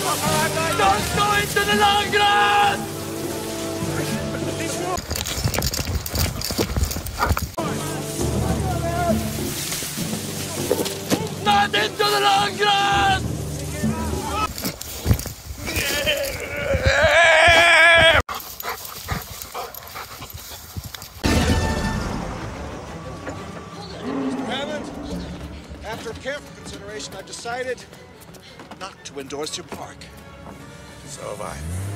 Don't go into the long grass! Not into the long grass! Mr. Hammond, after careful consideration, I've decided not to endorse your park. So have I.